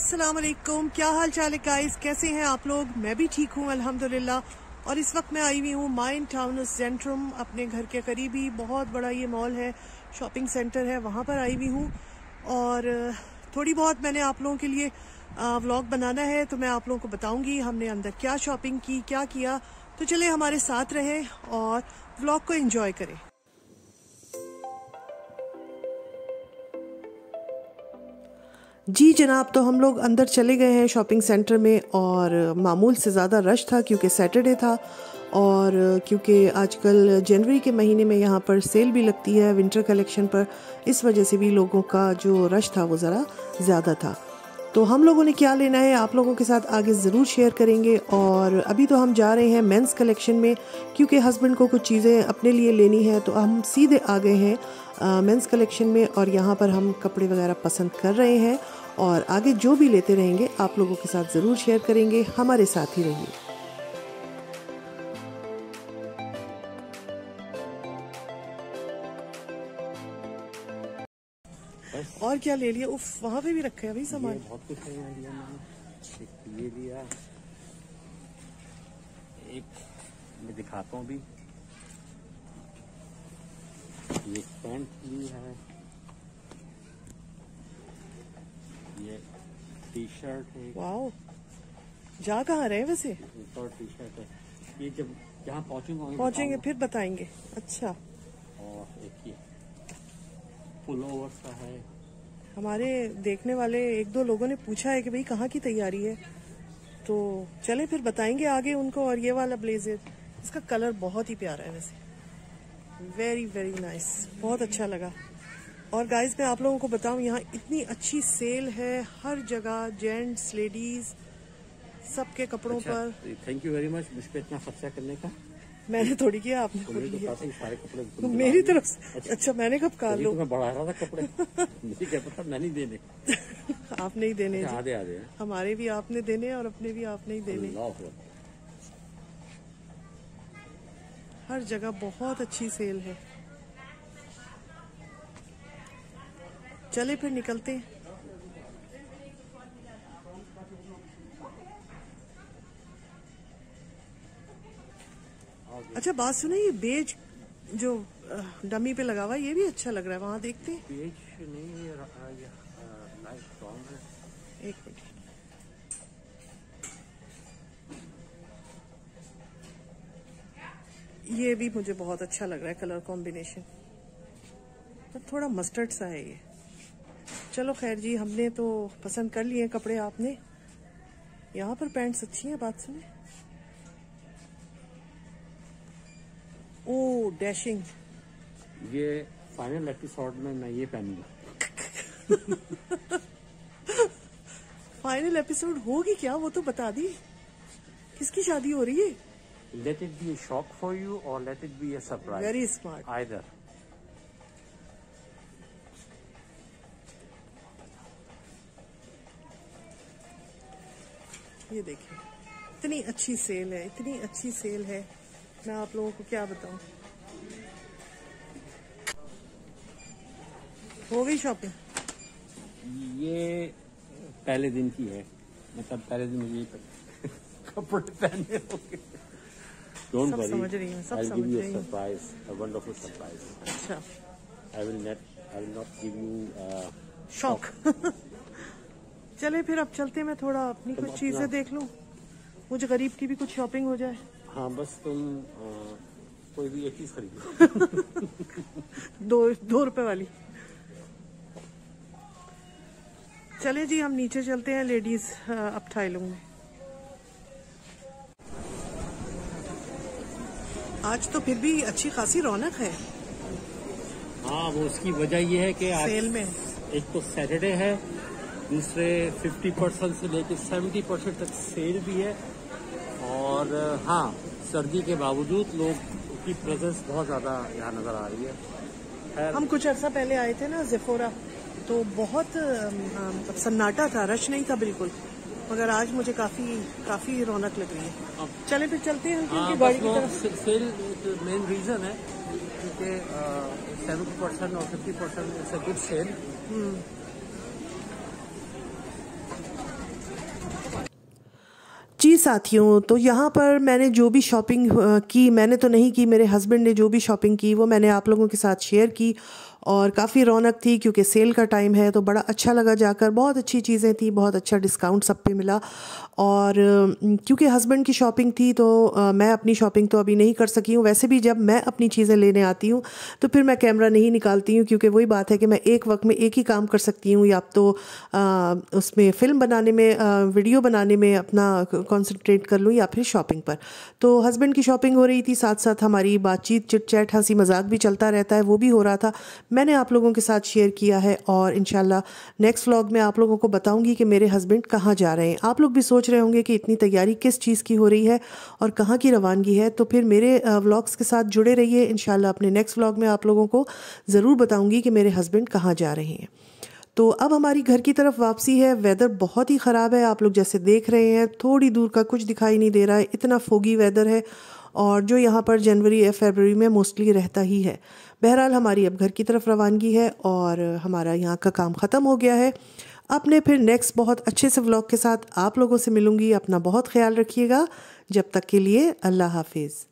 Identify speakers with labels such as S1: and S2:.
S1: अस्सलाम वालेकुम, क्या हाल चाल है गाइस, कैसे हैं आप लोग। मैं भी ठीक हूँ अल्हम्दुलिल्लाह। और इस वक्त मैं आई हुई हूँ माइन टाउन सेंट्रम, अपने घर के करीब ही बहुत बड़ा ये मॉल है, शॉपिंग सेंटर है, वहाँ पर आई हुई हूँ। और थोड़ी बहुत मैंने आप लोगों के लिए व्लॉग बनाना है, तो मैं आप लोगों को बताऊंगी हमने अंदर क्या शॉपिंग की, क्या किया। तो चले हमारे साथ रहें और व्लॉग को एंजॉय करें। जी जनाब, तो हम लोग अंदर चले गए हैं शॉपिंग सेंटर में और मामूल से ज़्यादा रश था क्योंकि सैटरडे था और क्योंकि आजकल जनवरी के महीने में यहाँ पर सेल भी लगती है विंटर कलेक्शन पर, इस वजह से भी लोगों का जो रश था वो ज़रा ज़्यादा था। तो हम लोगों ने क्या लेना है आप लोगों के साथ आगे ज़रूर शेयर करेंगे। और अभी तो हम जा रहे हैं मेंस कलेक्शन में क्योंकि हस्बैंड को कुछ चीज़ें अपने लिए लेनी है, तो हम सीधे आ गए हैं मेंस कलेक्शन में और यहाँ पर हम कपड़े वगैरह पसंद कर रहे हैं और आगे जो भी लेते रहेंगे आप लोगों के साथ ज़रूर शेयर करेंगे। हमारे साथ ही रहिए। और क्या ले लिया? उफ, वहाँ पे भी रखे हैं अभी सामान।
S2: बहुत कुछ है यहाँ लिया मैंने। एक ये लिया, एक मैं दिखाता हूँ अभी, ये पैंट ली है, ये टी शर्ट है।
S1: वाओ, जा कहाँ रहे हैं वैसे?
S2: और टी शर्ट है, ये जब जहाँ
S1: पहुँचेंगे फिर बताएंगे। अच्छा,
S2: और एक ये पुल ओवर सा है।
S1: हमारे देखने वाले एक दो लोगों ने पूछा है कि भाई कहाँ की तैयारी है, तो चले फिर बताएंगे आगे उनको। और ये वाला ब्लेजर, इसका कलर बहुत ही प्यारा है वैसे, वेरी वेरी नाइस, बहुत अच्छा लगा। और गाइस मैं आप लोगों को बताऊं, यहाँ इतनी अच्छी सेल है हर जगह, जेंट्स लेडीज सबके कपड़ों पर।
S2: थैंक यू वेरी मच मुझ पे इतना खर्चा करने का।
S1: मैंने थोड़ी किया, आपने खुद किया।
S2: सारे कपड़े
S1: मेरी तरफ से। अच्छा, मैंने कब कहा लो?
S2: मैं बढ़ा रहा था कपड़े। मुझे क्या पता, मैं नहीं देने।
S1: आप नहीं देने?
S2: आधे आधे
S1: हमारे भी आपने देने और अपने भी आपने ही देने। हर जगह बहुत अच्छी सेल है। चले फिर निकलते हैं। अच्छा बात सुनो, ये बेज जो डमी पे लगा हुआ है ये भी अच्छा लग रहा है, वहाँ देखते हैं।
S2: बेज नहीं,
S1: एक मिनट, ये भी मुझे बहुत अच्छा लग रहा है कलर कॉम्बिनेशन, पर थोड़ा मस्टर्ड सा है ये। चलो खैर जी, हमने तो पसंद कर लिए कपड़े, आपने। यहाँ पर पैंट्स अच्छी हैं, बात सुने। ओ डैशिंग,
S2: ये फाइनल एपिसोड में मैं ये पहनूंगा।
S1: फाइनल एपिसोड होगी क्या, वो तो बता दी। किसकी शादी हो रही है?
S2: Let it be a shock for you और let it be a surprise.
S1: Very smart.
S2: Either.
S1: ये देखिए, इतनी अच्छी सेल है, इतनी अच्छी सेल है, मैं आप लोगों को क्या बताऊं। हो गई शॉपिंग?
S2: ये पहले दिन की है, मतलब पहले दिन मुझे कपड़े पहने होंगे। डोंट वरी,
S1: समझ रही हूँ, सब समझ रही हूँ।
S2: Surprise, a wonderful surprise.
S1: अच्छा,
S2: I will not give you
S1: shock. चले फिर अब चलते, मैं थोड़ा अपनी कुछ चीजें देख लूं, मुझे गरीब की भी कुछ शॉपिंग हो जाए।
S2: हाँ बस तुम कोई भी एक चीज खरीदो।
S1: 2 रुपए वाली। चले जी, हम नीचे चलते हैं लेडीज अपटाइलों में। आज तो फिर भी अच्छी खासी रौनक है।
S2: हाँ, वो उसकी वजह ये है कि आज
S1: सेल में
S2: एक तो सैटरडे है, दूसरे 50% से लेकर 70% तक सेल भी है। और हाँ, सर्दी के बावजूद लोग की प्रेजेंस बहुत ज्यादा यहाँ नजर आ रही है।
S1: हम कुछ अर्सा पहले आए थे ना ज़ेफोरा, तो बहुत सन्नाटा था, रश नहीं था बिल्कुल, मगर आज मुझे काफी रौनक लग रही है। चले फिर चलते हैं उनकी गाड़ी की तरफ।
S2: सेल मेन रीजन है क्योंकि 70% और 50% इट्स अ गुड सेल।
S1: साथियों, तो यहाँ पर मैंने जो भी शॉपिंग की, मैंने तो नहीं की, मेरे हस्बैंड ने जो भी शॉपिंग की वो मैंने आप लोगों के साथ शेयर की। और काफ़ी रौनक थी क्योंकि सेल का टाइम है, तो बड़ा अच्छा लगा जाकर। बहुत अच्छी चीज़ें थी, बहुत अच्छा डिस्काउंट सब पे मिला। और क्योंकि हस्बैंड की शॉपिंग थी तो मैं अपनी शॉपिंग तो अभी नहीं कर सकी हूँ। वैसे भी जब मैं अपनी चीज़ें लेने आती हूँ तो फिर मैं कैमरा नहीं निकालती हूँ, क्योंकि वही बात है कि मैं एक वक्त में एक ही काम कर सकती हूँ, या तो उसमें फ़िल्म बनाने में, वीडियो बनाने में अपना कंसंट्रेट कर लूँ, या फिर शॉपिंग पर। तो हस्बैंड की शॉपिंग हो रही थी, साथ साथ हमारी बातचीत, चिट चैट, हंसी मजाक भी चलता रहता है, वो भी हो रहा था। मैंने आप लोगों के साथ शेयर किया है, और इंशाल्लाह नेक्स्ट व्लॉग में आप लोगों को बताऊंगी कि मेरे हस्बैंड कहाँ जा रहे हैं। आप लोग भी सोच रहे होंगे कि इतनी तैयारी किस चीज़ की हो रही है और कहाँ की रवानगी है, तो फिर मेरे व्लॉग्स के साथ जुड़े रहिए। इंशाल्लाह अपने नेक्स्ट व्लॉग में आप लोगों को ज़रूर बताऊंगी कि मेरे हस्बैंड कहाँ जा रहे हैं। तो अब हमारी घर की तरफ वापसी है। वेदर बहुत ही ख़राब है, आप लोग जैसे देख रहे हैं, थोड़ी दूर का कुछ दिखाई नहीं दे रहा है, इतना फोगी वेदर है, और जो यहाँ पर जनवरी या फरवरी में मोस्टली रहता ही है। बहरहाल हमारी अब घर की तरफ रवानगी है और हमारा यहाँ का काम ख़त्म हो गया है। अपने फिर नेक्स्ट बहुत अच्छे से व्लॉग के साथ आप लोगों से मिलूँगी। अपना बहुत ख्याल रखिएगा। जब तक के लिए अल्लाह हाफिज़।